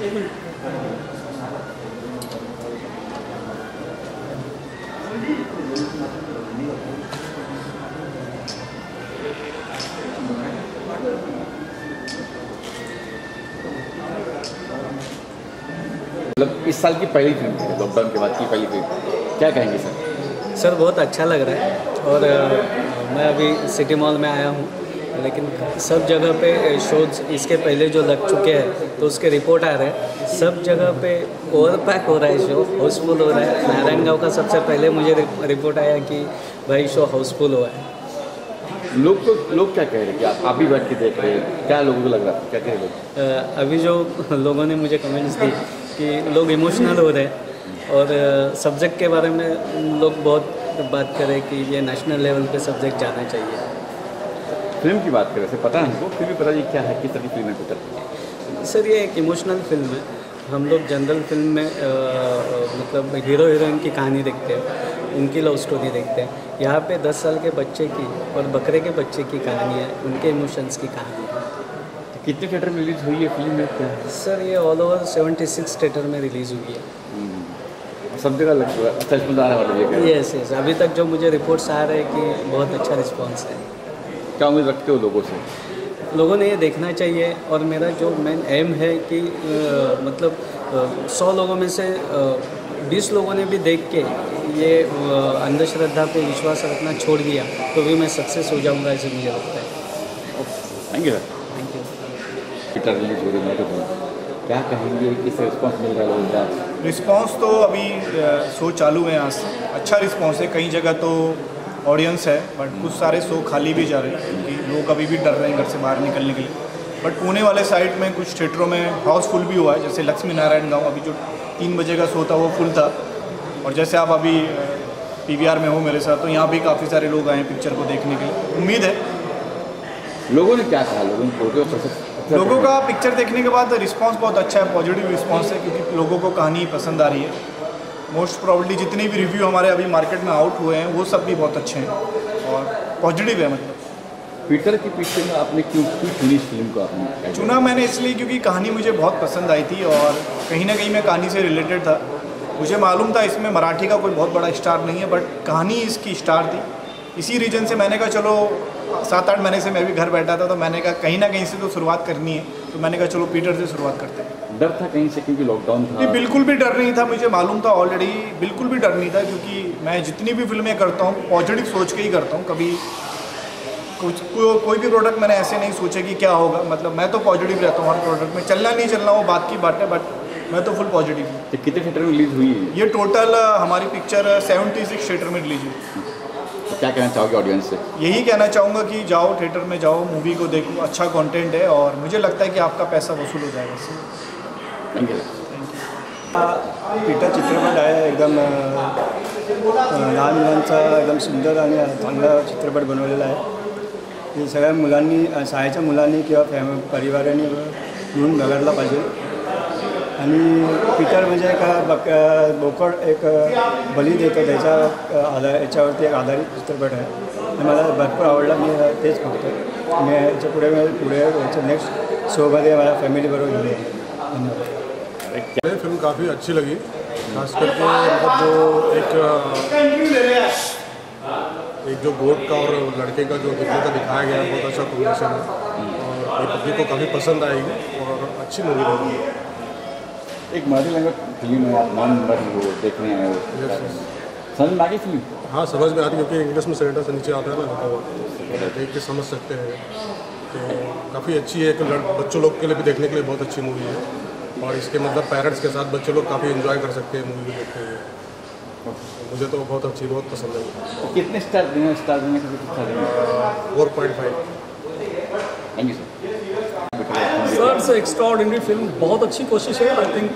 एक मिनट। मतलब इस साल की पहली फिल्म है, लॉकडाउन के बाद की पहली फिल्म, क्या कहेंगे सर? सर बहुत अच्छा लग रहा है और मैं अभी सिटी मॉल में आया हूँ, लेकिन सब जगह पे शोज इसके पहले जो लग चुके हैं तो उसके रिपोर्ट आ रहे हैं। सब जगह पे ओवर पैक हो रहा है, शो हाउसफुल हो रहा है। नारायणगांव का सबसे पहले मुझे रिपोर्ट आया कि भाई शो हाउसफुल हुआ है। लोग क्या कह रहे हैं कि आप भी बैठ के देख रहे हैं, क्या लोगों को लग रहा है, क्या कह रहे हैं? अभी जो लोगों ने मुझे कमेंट्स दी कि लोग इमोशनल हो रहे हैं और सब्जेक्ट के बारे में लोग बहुत बात करें कि ये नेशनल लेवल पे सब्जेक्ट जाना चाहिए। फिल्म की बात करें, पता है हमको, फिर भी पता नहीं क्या है, किस तरह की फिल्म है पिक्चर? सर ये एक इमोशनल फिल्म है। हम लोग जनरल फिल्म में मतलब हीरो हीरोइन की कहानी देखते हैं, उनकी लव स्टोरी देखते हैं। यहाँ पे 10 साल के बच्चे की और बकरे के बच्चे की कहानी है, उनके इमोशंस की कहानी है। कितने थिएटर में रिलीज हुई है फिल्म में, क्या है? सर ये ऑल ओवर 76 थिएटर में रिलीज़ हुई है। सब जगह लग रहा है, अच्छा रिस्पॉन्स आ रहा है? यस यस, अभी तक जो मुझे रिपोर्ट्स आ रहे हैं कि बहुत अच्छा रिस्पॉन्स है। क्या उम्मीद रखते हो लोगों से? लोगों ने ये देखना चाहिए और मेरा जो मेन एम है कि मतलब 100 लोगों में से 20 लोगों ने भी देख के ये अंधश्रद्धा पे विश्वास रखना छोड़ दिया तो भी मैं सक्सेस हो जाऊंगा, ऐसे मुझे लगता है। Thank you sir. Thank you. Theatre release हो रही है तो क्या कहेंगे, किस रिस्पॉन्स मिल रहा है लोगों का? रिस्पांस तो अभी शो चालू है, यहाँ से अच्छा रिस्पांस है। कई जगह तो ऑडियंस है बट कुछ सारे शो खाली भी जा रहे हैं क्योंकि लोग अभी भी डर रहे हैं घर से बाहर निकलने के लिए। बट पुणे वाले साइड में कुछ थिएटरों में हाउसफुल भी हुआ है, जैसे लक्ष्मी नारायण गांव अभी जो 3 बजे का शो था वो फुल था। और जैसे आप अभी PVR में हो मेरे साथ, तो यहाँ भी काफ़ी सारे लोग आए हैं पिक्चर को देखने के लिए। उम्मीद है। लोगों ने क्या कहा? लोगों का पिक्चर देखने के बाद रिस्पांस बहुत अच्छा है, पॉजिटिव रिस्पांस है क्योंकि लोगों को कहानी पसंद आ रही है। मोस्ट प्रॉब्ली जितने भी रिव्यू हमारे अभी मार्केट में आउट हुए हैं वो सब भी बहुत अच्छे हैं और पॉजिटिव है। मतलब पीटर के पीछे में आपने क्यों चुनी इस फिल्म को? आपने चुना मैंने इसलिए क्योंकि कहानी मुझे बहुत पसंद आई थी और कहीं ना कहीं मैं कहानी से रिलेटेड था। मुझे मालूम था इसमें मराठी का कोई बहुत बड़ा स्टार नहीं है बट कहानी इसकी स्टार थी। इसी रीजन से मैंने कहा चलो 7-8 महीने से मैं भी घर बैठा था तो मैंने कहा कहीं ना कहीं से तो शुरुआत करनी है, तो मैंने कहा चलो पीटर से शुरुआत करते हैं। डर था कहीं से क्योंकि लॉकडाउन था? नहीं, बिल्कुल भी डर नहीं था, मुझे मालूम था ऑलरेडी। बिल्कुल भी डर नहीं था क्योंकि मैं जितनी भी फिल्में करता हूँ पॉजिटिव सोच के ही करता हूँ। कभी कोई भी प्रोडक्ट मैंने ऐसे नहीं सोचे कि क्या होगा। मतलब मैं तो पॉजिटिव रहता हूँ हर प्रोडक्ट में। चलना नहीं चलना वो बात की बात है बट मैं तो फुल पॉजिटिव हूँ। तो कितने थिएटर में रिलीज हुई है ये टोटल हमारी पिक्चर 76 थिएटर में रिलीज हुई। तो क्या कहना चाहोगे ऑडियंस से? यही कहना चाहूँगा कि जाओ थिएटर में, जाओ मूवी को देखो, अच्छा कंटेंट है और मुझे लगता है कि आपका पैसा वसूल हो जाएगा इससे। Thank you. पीटर चित्रपट आहे, एकदम लहान मुलांचा एकदम सुंदर आणि चांगला चित्रपट बनवलेला आहे। हे सगळ्या मुलांनी, शाळेच्या मुलांनी किंवा परिवाराने येऊन बघायला पाहिजे। आणि पीटर म्हणजे बोकड एक बली देतो त्याच्या याच्यावरती एक आधारित चित्रपट आहे। मला भरपूर आवडला, मी तेच बघतो। मी याच्या पुढे याच्या नेक्स्ट शोमध्ये माझ्या फॅमिलीबरोबर घेऊन येतो। धन्यवाद। फिल्म काफ़ी अच्छी लगी, खास करके मतलब जो एक जो गोट का और लड़के का जो दिखने का दिखाया गया है बहुत अच्छा कॉम्बिनेशन है और ये पब्लिक को काफ़ी पसंद आएगी और अच्छी मूवी लगी। एक मराठी लैंग्वेज फिल्म है, आप नॉन मराठी हो, देखने आए हो, समझ में आ गई फिल्म? हाँ समझ में आती, क्योंकि इंग्लिश में सेनेटर से नीचे आता है ना लिखा हुआ, देख के समझ सकते हैं। तो काफ़ी अच्छी है, एक बच्चों लोग के लिए भी देखने के लिए बहुत अच्छी मूवी है और इसके मतलब पेरेंट्स के साथ बच्चे लोग काफ़ी एंजॉय कर सकते हैं मूवी देखते हुए। मुझे तो बहुत अच्छी, बहुत पसंद है। कितने स्टार देना? स्टार देने का 4.5। Thank you sir it's extraordinary film, बहुत अच्छी कोशिश है। आई थिंक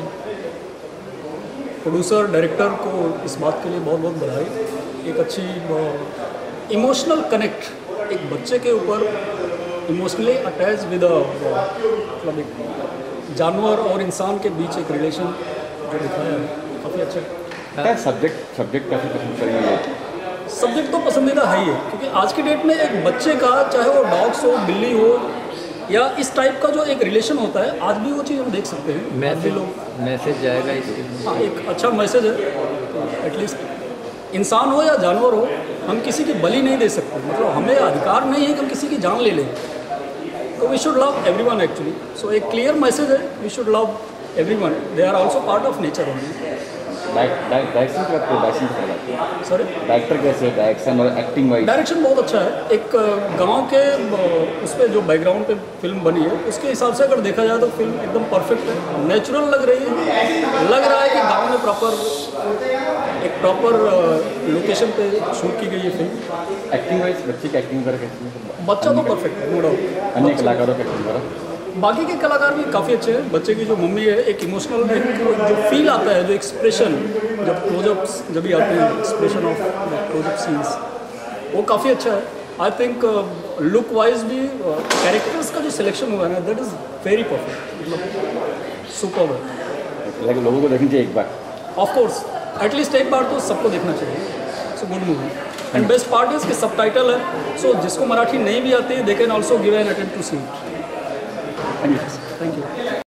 प्रोड्यूसर डायरेक्टर को इस बात के लिए बहुत बहुत बधाई। एक अच्छी इमोशनल कनेक्ट एक बच्चे के ऊपर इमोशनली अटैच विद मतलब एक जानवर और इंसान के बीच एक रिलेशन जो दिखाया है काफ़ी अच्छा है। सब्जेक्ट काफ़ी पसंद करेंगे? सब्जेक्ट तो पसंदीदा है ही है, क्योंकि आज की डेट में एक बच्चे का, चाहे वो डॉग्स हो, बिल्ली हो, या इस टाइप का जो एक रिलेशन होता है, आज भी वो चीज़ हम देख सकते हैं। आज भी लोग मैसेज जाएगा इसके। हाँ, एक अच्छा मैसेज है। एटलीस्ट इंसान हो या जानवर हो, हम किसी की बलि नहीं दे सकते, मतलब हमें अधिकार नहीं है कि हम किसी की जान ले लें। तो we should love everyone actually. So एक क्लियर मैसेज है, we should love everyone, they are also part of nature only. Direction क्या आपको डायरेक्शन क्या लगता है? सॉरी, डायरेक्टर कैसे है, डायरेक्शन और एक्टिंग वाइज? डायरेक्शन बहुत अच्छा है। एक गांव के उस पर जो बैकग्राउंड पे फिल्म बनी है, उसके हिसाब से अगर देखा जाए तो फिल्म एकदम परफेक्ट है, नेचुरल लग रही है। लग रहा है कि गांव में प्रॉपर लोकेशन पे शूट की गई है फिल्म। एक्टिंग वाइज बच्चे की एक्टिंग वगैरह कैसी है? बच्चा तो परफेक्ट है, नो डाउट। अन्य कलाकारों की एक्टिंग वगैरह? बाकी के कलाकार भी काफ़ी अच्छे हैं। बच्चे की जो मम्मी है, एक इमोशनल जो फील आता है, जो एक्सप्रेशन जब क्लोजअप्स जब भी आते हैं, एक्सप्रेशन ऑफ क्लोजअप सीन्स, वो काफ़ी अच्छा है। आई थिंक लुक वाइज भी कैरेक्टर्स का जो सिलेक्शन हुआ है ना, दैट इज़ वेरी परफेक्ट, मतलब सुपर है। लोगों को देखनी चाहिए एक बार। ऑफ कोर्स, एटलीस्ट एक बार तो सबको देखना चाहिए। It's a good movie and best part is कि सबटाइटल है, सो जिसको मराठी नहीं भी आती है, they can also give an attempt to see it. Thank you. Thank you.